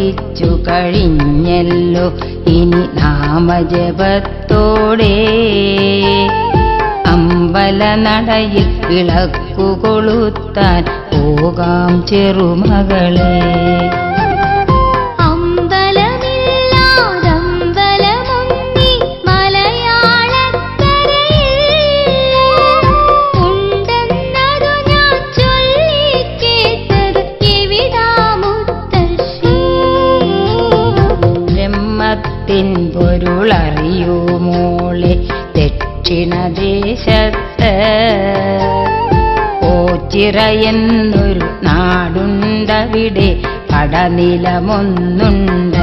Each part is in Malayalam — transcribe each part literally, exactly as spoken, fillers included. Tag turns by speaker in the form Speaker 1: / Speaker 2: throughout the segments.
Speaker 1: കുളിച്ചു കഴിഞ്ഞല്ലോ ഇനി നാമജപത്തോടെ അമ്പലനടയിൽ വിളക്കു കൊളുത്താൻ പോകാം ചെറുമകളെ. പൊരുളറിയൂ മോളെ ദക്ഷിണദേശത്ത് ഓച്ചിറ എന്നൊരു നാടുണ്ടവിടെ കടനിലമൊന്നുണ്ട്.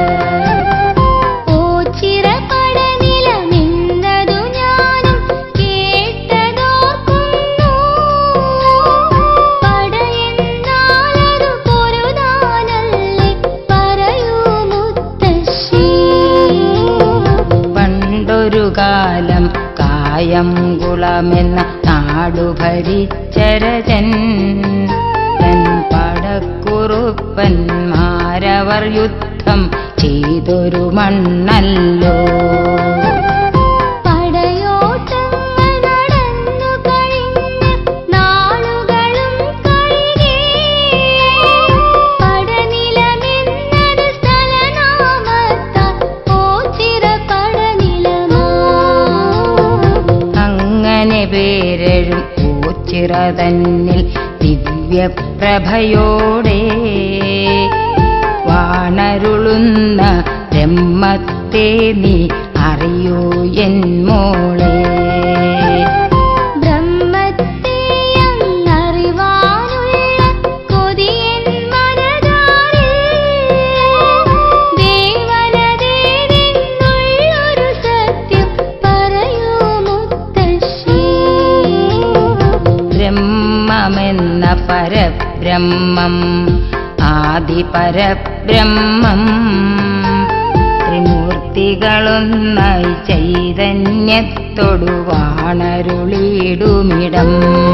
Speaker 1: കാലം കായംകുളമെന്ന നാടു ഭരിച്ചരജൻ തൻ പടക്കുറുപ്പന്മാരവർ യുദ്ധം ചെയ്തൊരു മണ്ണല്ലോ. പേരഴും ഓച്ചിറ തന്നിൽ ദിവ്യപ്രഭയോടെ വാണരുളുന്ന ബ്രഹ്മത്തെ നീ അറിയൂ എൻ മോളെ. ബ്രഹ്മമെന്ന പരബ്രഹ്മം ആദിപരബ്രഹ്മം ത്രിമൂർത്തികളൊന്നായി ചൈതന്യത്തോടു വാണരുളിടുമിടം.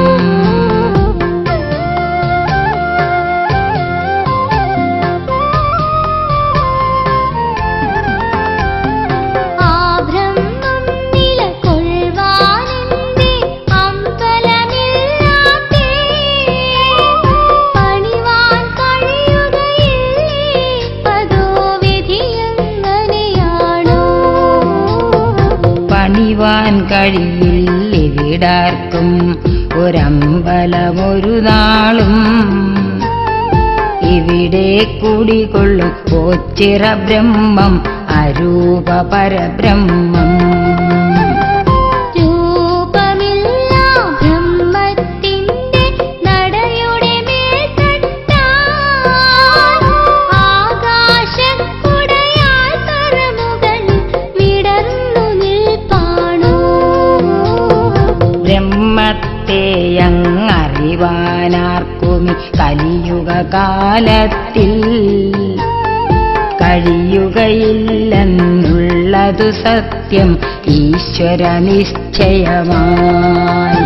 Speaker 1: പണിവാൻ കഴിയില്ലിവിടാർക്കും ഒരമ്പലമൊരു നാളും ഇവിടെ കുടികൊള്ളും ഓച്ചിറ ബ്രഹ്മം അരൂപ പരബ്രഹ്മം. യങ്ങറിവാനാർക്കുമി കലിയുഗ കാലത്തിൽ കഴിയുകയില്ലെന്നുള്ളതു സത്യം ഈശ്വര നിശ്ചയമായി.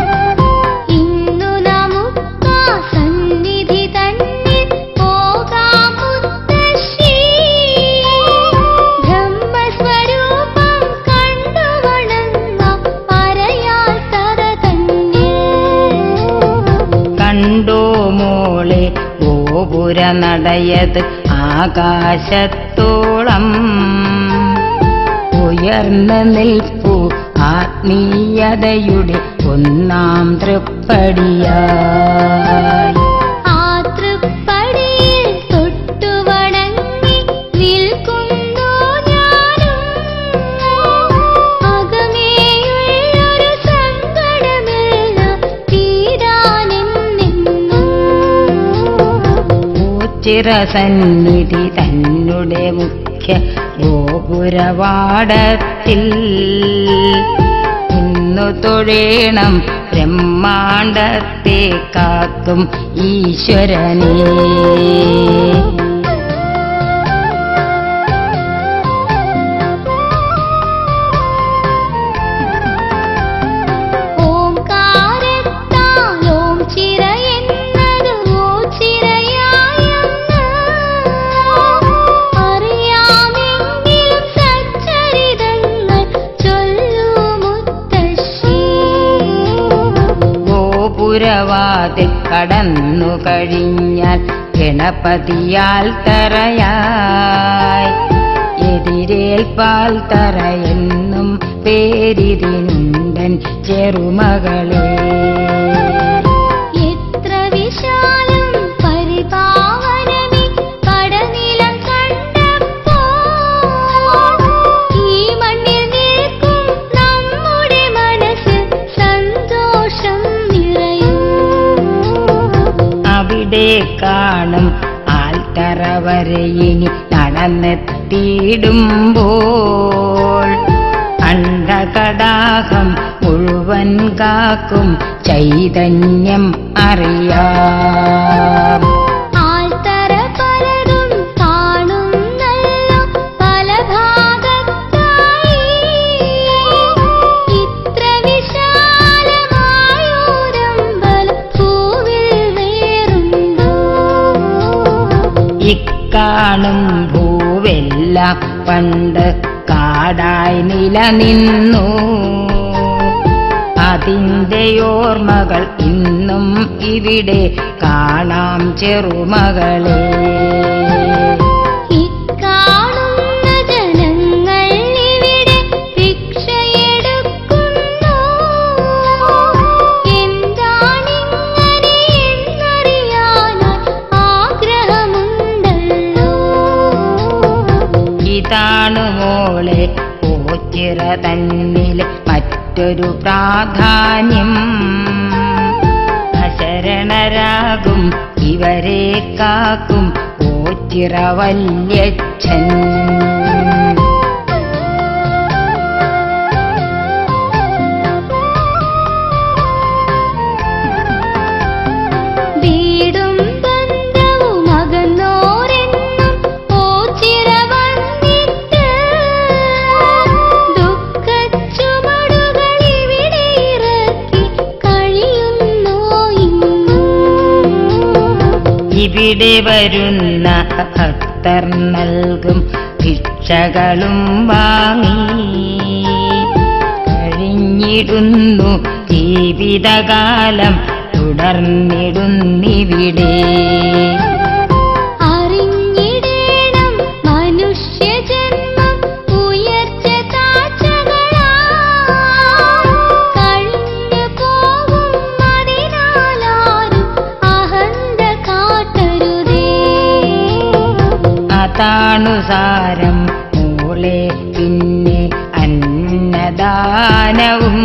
Speaker 1: കണ്ടോ മോളെ ഗോപുര നടയത് ആകാശത്തോളം ഉയർന്നു നിൽപ്പു ആത്മീയതയുടെ ഒന്നാം തൃപ്പടിയായി. ചിരസന്നിധി തന്നെ മുഖ്യ ഗോപുരവാടത്തിൽ ഇന്നു തൊഴേണം ബ്രഹ്മാണ്ടത്തെ കാക്കും ഈശ്വരനേ. പുരവാതിൽ കടന്നു കഴിഞ്ഞാൽ ഗണപതിയാൽ തറയായി എതിരേൽപ്പാൽ തറയെന്നും പേരിതിനുണ്ടൻ ചെറുമകളെ.
Speaker 2: എത്ര വിശാലം പരിപാവനമീ കടനിലം കണ്ടപ്പോൾ ഈ മണ്ണിൽ നിൽക്കും നമ്മുടെ മനസ്സിൽ സന്തോഷം നിറയും.
Speaker 1: അവിടെ കാണും ആൽത്തറ വരെ ഇനി നടന്നെത്തിയിടുമ്പോൾ അണ്ഡകടാഹം മുഴുവൻ കാക്കും ചൈതന്യം അറിയാം.
Speaker 2: ആൽത്തറ പലതും കാണുന്നല്ലോ പല ഭാഗത്തായി. ഇത്ര വിശാലമായോരമ്പലം ഭൂവിൽ വേറുണ്ടോ?
Speaker 1: ഇക്കാണും ഭൂവെല്ലാം പണ്ട് കാടായി നിലനിന്നു. അതിൻ്റെ ഓർമ്മകൾ ഇന്നും ഇവിടെ കാണാം ചെറുമകളെ.
Speaker 2: ഇക്കാണുന്ന ജനങ്ങൾ ഇവിടെ ഭിക്ഷയെടുക്കുന്നു. എന്താണിങ്ങനെ എന്നറിയാനായി ആഗ്രഹമുണ്ടല്ലോ.
Speaker 1: ഇതാണ് മോളെ ഓച്ചിറ തന്നിലെ മറ്റൊരു പ്രാധാന്യം. അശരണരാകും ഇവരെ കാക്കും ഓച്ചിറ വല്യച്ഛൻ.
Speaker 2: വീടും ബന്ധവും അകന്നോരെന്നും ഓച്ചിറ വന്നിട്ട് ദുഃഖച്ചുമടുകൾ ഇവിടെ ഇറക്കി കഴിയുന്നോ ഇന്നും.
Speaker 1: ഇവിടെ വരുന്ന ഭക്തർ നൽകും ഭിക്ഷകളും വാങ്ങി കഴിഞ്ഞിടുന്നു ജീവിതകാലം തുടർന്നിടുന്നിവിടെ.
Speaker 2: അറിഞ്ഞിടേണം മനുഷ്യജന്മം ഉയർച്ച താഴ്ചകളാ കഴിഞ്ഞു പോകും. അതിനാലാരും അഹന്ത കാട്ടരുതേ.
Speaker 1: അതാണു സാരം മോളെ. പിന്നെ അന്നദാനവും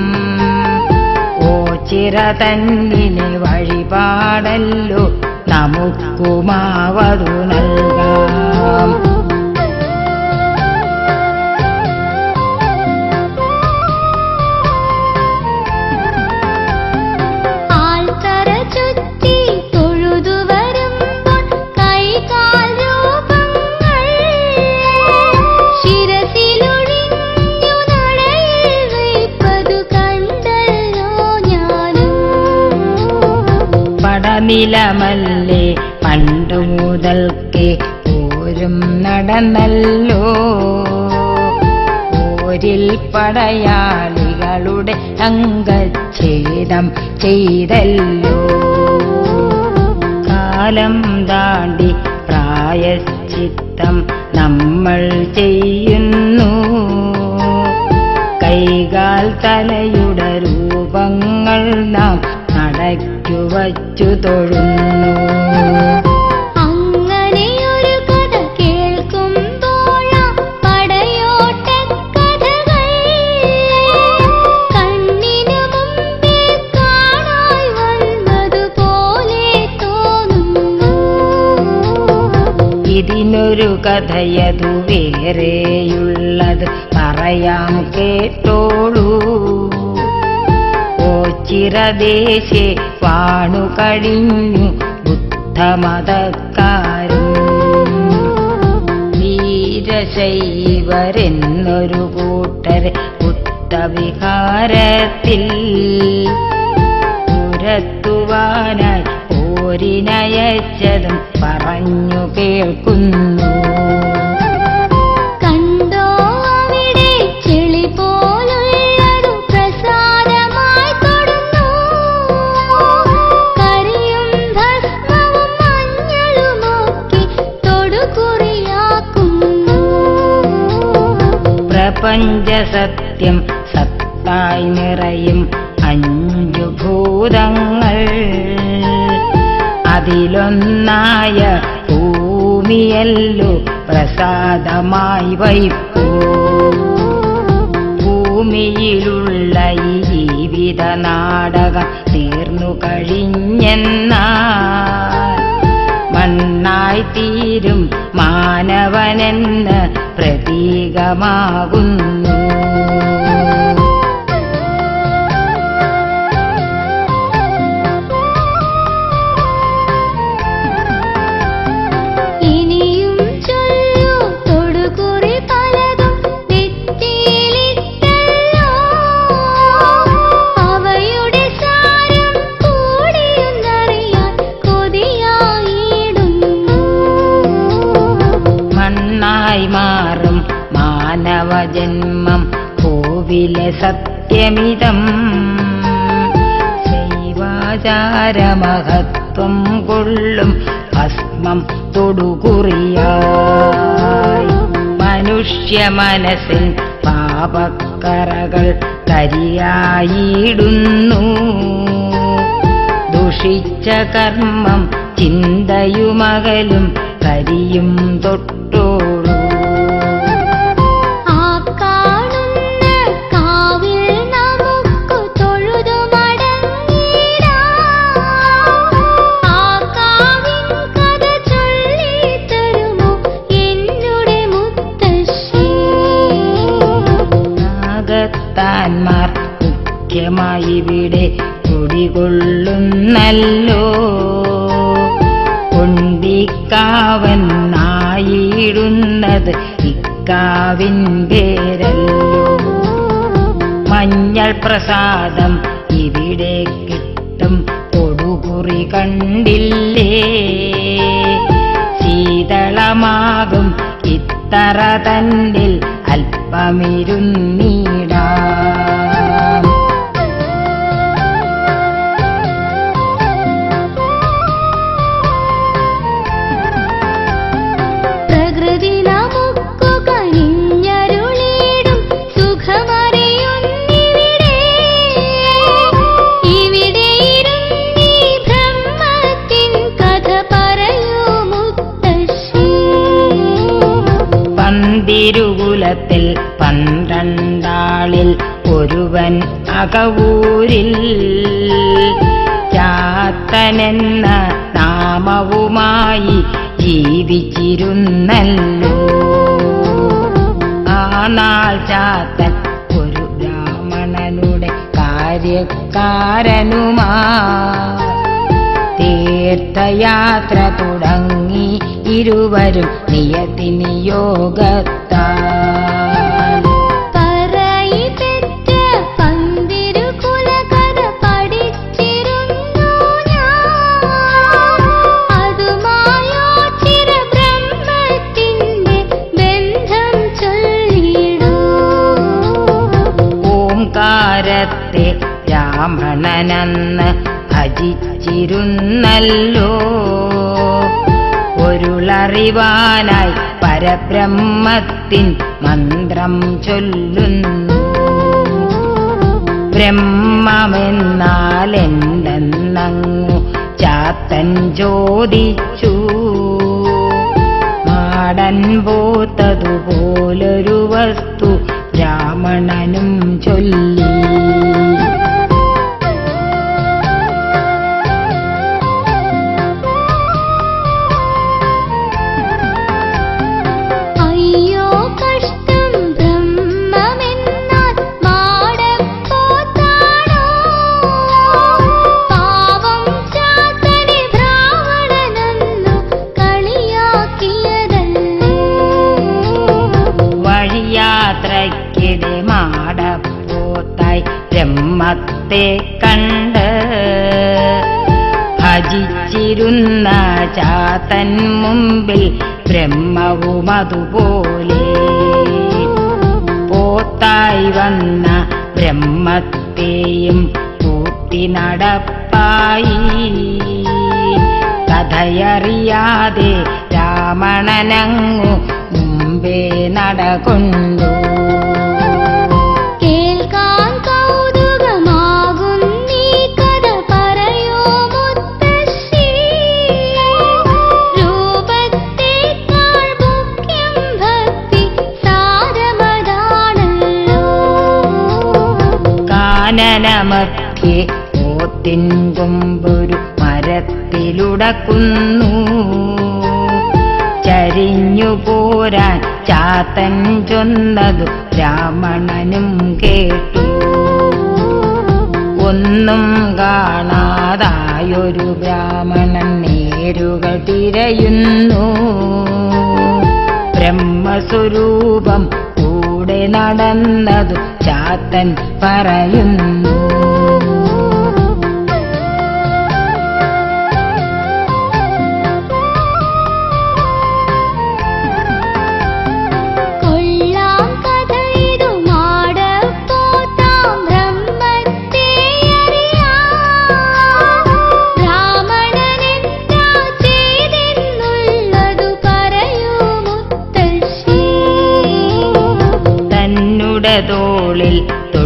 Speaker 1: ഓച്ചിറ തന്നിലെ വഴിപാടല്ലോ നമുക്കുമാവതു നൽകാം.
Speaker 2: ആൽത്തറ ചുറ്റി തൊഴുതു വരുമ്പോൾ കൈകാൽ രൂപങ്ങൾ ശിരസിലൊഴിഞ്ഞു നടയിൽ വയ്പ്പതു കണ്ടല്ലോ ഞാനും.
Speaker 1: പടനിലമല്ലേ പണ്ടു മുതൽക്കേ പോരും നടന്നല്ലോ. പോരിൽ പടയാളികളുടെ അംഗച്ഛേദം ചെയ്തല്ലോ. കാലം താണ്ടി പ്രായശ്ചിത്തം നമ്മൾ ചെയ്യുന്നു. കൈകാൽ തലയുടെ രൂപങ്ങൾ നാം നടയ്ക്കു വച്ചു തൊഴുന്നു.
Speaker 2: അങ്ങനെയൊരു കഥ കേൾക്കുമ്പോഴാ പടയോട്ടക്കഥകൾ കണ്ണിനു മുമ്പേ കാണായി വന്നതുപോലെ തോന്നുന്നു.
Speaker 1: ഇതിനൊരു കഥയതു വേറെയുള്ളത് പറയാം കേട്ടോളൂ. ഓച്ചിറദേശേ വാണു കഴിഞ്ഞു ബുദ്ധമതക്കാരും. വീരശൈവരെന്നൊരു കൂട്ടരെ ബുദ്ധവിഹാരത്തിൽ പുരത്തുവാനായി പോരിനയച്ചതും പറഞ്ഞു കേൾക്കുന്നു.
Speaker 2: കണ്ടോ അവിടെ ചെളി പോലുള്ളതു പ്രസാദമായി തൊടുന്നു.
Speaker 1: സത്യം സത്തായി നിറയും അഞ്ചു ഭൂതങ്ങൾ. അതിലൊന്നായ ഭൂമിയല്ലോ പ്രസാദമായി വയ്പ്പൂ. ഭൂമിയിലുള്ള ഈ ജീവിത നാടകം തീർന്നു കഴിഞ്ഞെന്നാൽ മണ്ണായി തീരും മാനവനെന്ന് പ്രതീകമാകുന്നു. മാറും മാനവജന്മം കോവിലെ സത്യമിതം. ശൈവാചാരമഹത്വം കൊള്ളും ഭസ്മം തൊടുകുറിയായി മനുഷ്യ മനസ്സിൽ പാപക്കറകൾ കരിയായിടുന്നു. ദുഷിച്ച കർമ്മം ചിന്തയുമകലും കരിയും തൊട്ടോളൂ. നാഗത്താന്മാർ മുഖ്യമായി ഇവിടെ കുടികൊള്ളുന്നല്ലോ. കൊണ്ടിക്കാവെന്നായിടുന്നത് ഇക്കാവിൻ പേരല്ലോ. മഞ്ഞൾ പ്രസാദം ഇവിടെ കിട്ടും കൊടുകുറി കണ്ടില്ലേ. ശീതളമാകും ഇത്തറ തന്നിൽ അല്പമിരുന്നീടാം. തിരുകുലത്തിൽ പന്ത്രണ്ടാളിൽ ഒരുവൻ അകവൂരിൽ ചാത്തനെന്ന നാമവുമായി ജീവിച്ചിരുന്നല്ലോ. ആ നാൾ ചാത്തൻ ഒരു ബ്രാഹ്മണനുടെ കാര്യക്കാരനുമാ തീർത്ഥയാത്ര തുടങ്ങി ഇരുവരും നിയതി നിയോഗത്താൽ.
Speaker 2: പറയിപ്പെറ്റ പന്തിരുകുലകഥ പഠിച്ചിരുന്നു ഞാൻ. അതുമായോ ചിരബ്രഹ്മത്തിന്റെ ബന്ധം ചൊല്ലിടൂ.
Speaker 1: ഓംകാരത്തെ ബ്രാഹ്മണനെന്ന് ഭജിച്ചിരുന്നല്ലോ. ഒരുളറിവാനായി പരബ്രഹ്മത്തിൻ മന്ത്രം ചൊല്ലുന്നു. ബ്രഹ്മമെന്നാൽ എന്തെന്നങ്ങു ചാത്തൻ ചോദിച്ചു. മാടൻ പോത്തതുപോലൊരു വസ്തു ബ്രാഹ്മണനും ചൊല്ലി. യാത്രയ്ക്കിടെ മാടപ്പോത്തായി ബ്രഹ്മത്തെ കണ്ട് ഭജിച്ചിരുന്ന ചാത്തൻ മുമ്പിൽ ബ്രഹ്മവും അതുപോലെ. പോത്തായി വന്ന ബ്രഹ്മത്തെയും കൂട്ടി നടപ്പായി. കഥയറിയാതെ രാമണനങ്ങു മുമ്പേ നടകൊണ്ടു. കാനനമധ്യേ പോത്തിൻ കൊമ്പൊരു മരത്തിലുടക്കുന്നു. ചരിഞ്ഞു പോരാൻ ചാത്തൻ ചൊന്നതു ബ്രാഹ്മണനും കേട്ടു. ഒന്നും കാണാതായൊരു ബ്രാഹ്മണൻ നേരുകൾ തിരയുന്നു. ബ്രഹ്മസ്വരൂപം കൂടെ നടന്നതു ചാത്തൻ പറയുന്നു. തോളിൽ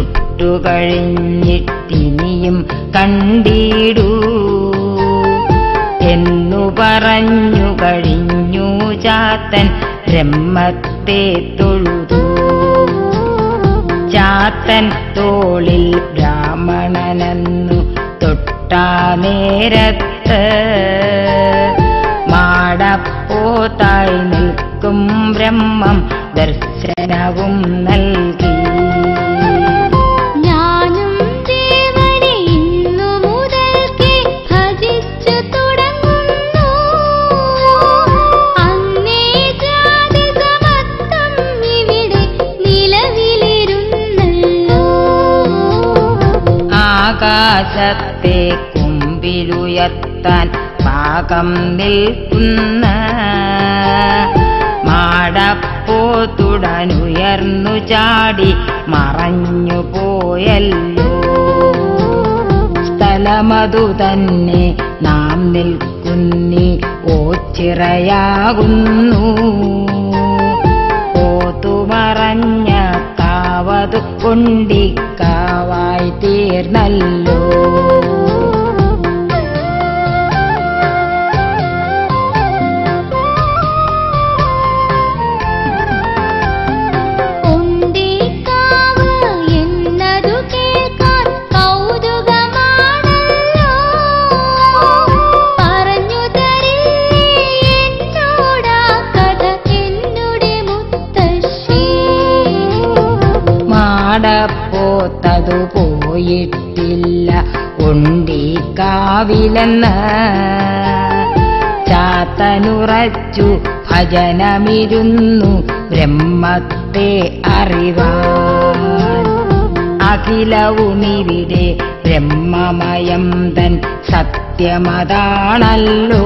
Speaker 1: തൊട്ടുകഴിഞ്ഞിട്ടിനിയും കണ്ടിടൂ എന്നു പറഞ്ഞു കഴിഞ്ഞു ചാത്തൻ ബ്രഹ്മത്തെ തൊഴുതു. ചാത്തൻ തോളിൽ ബ്രാഹ്മണനെന്നു തൊട്ടാ നേരത്ത് മാടപ്പോത്തായി നിൽക്കും ബ്രഹ്മം ദർശനവും നൽകി.
Speaker 2: ഞാനും ദേവനെ ഇന്നു മുതൽക്കേ ഭജിച്ചു തുടങ്ങുന്നു. അങ്ങേ ജാതി സമത്വം ഇവിടെ നിലവിലിരുന്നല്ലോ.
Speaker 1: ആകാശത്തെ കുമ്പിലുയർത്താൻ പാകം നിൽക്കുന്ന മാടപ്പോത്തുടനുയർന്നു ചാടി മറഞ്ഞു പോയല്ലോ. സ്ഥലമതു തന്നെ നാം നിൽക്കുന്നി ഓച്ചിറയാകുന്നു. പോത്തുമറഞ്ഞ കാവതു കൊണ്ടിക്കാവായി തീർന്നല്ലോ. മാടപ്പോത്തതു പോയിട്ടില്ല ഉണ്ടിക്കാവിലെന്ന് ചാത്തനുറച്ചു ഭജനമിരുന്നു ബ്രഹ്മത്തെ അറിവാൻ. അഖിലവുമിവിടെ ബ്രഹ്മമയം തൻ സത്യമതാണല്ലോ.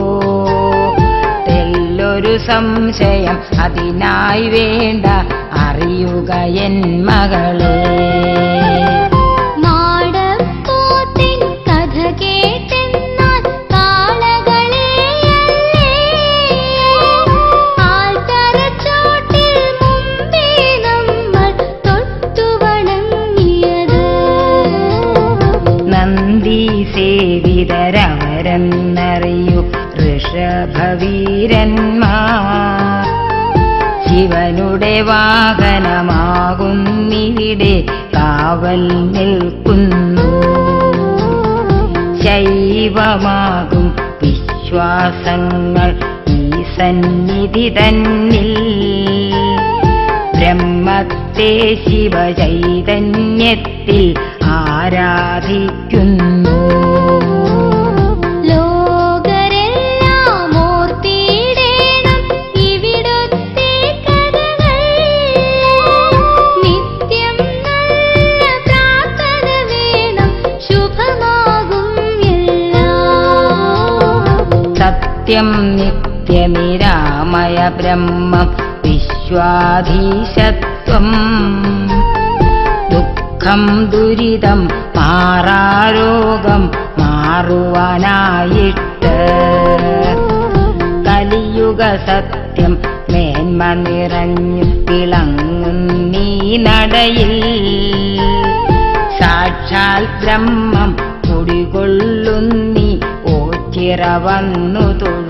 Speaker 1: തെല്ലൊരു സംശയം അതിനായി വേണ്ട അറിയുക എൻ മകളെ.
Speaker 2: മാടപ്പോത്തിൻ കഥ കേട്ടെന്നാൽ കാളകളെയല്ലേ ആൽത്തറച്ചോട്ടിൽ മുമ്പേ നമ്മൾ തൊട്ടു വണങ്ങിയത്.
Speaker 1: നന്ദി സേവിതരവരെന്നറിയൂ ഋഷഭവീരന്മാർ. ശിവനുടെ വാഹനമാകുന്നിവിടെ കാവൽ നിൽക്കുന്നു. ശൈവമാകും വിശ്വാസങ്ങൾ ഈ സന്നിധി തന്നിൽ. ബ്രഹ്മത്തെ ശിവചൈതന്യത്തിൽ ആരാധിക്കുന്നു. സത്യം നിത്യനിരാമയ ബ്രഹ്മം വിശ്വാധീശത്വം. ദുഃഖം ദുരിതം മാറാരോഗം മാറുവാനായിട്ട്. കലിയുഗ സത്യം മേന്മ നിറഞ്ഞു തിളങ്ങുന്നീ നടയിൽ. സാക്ഷാൽ ബ്രഹ്മം കുടികൊള്ളുന്നി ഓച്ചിറ വന്നു തൊഴു.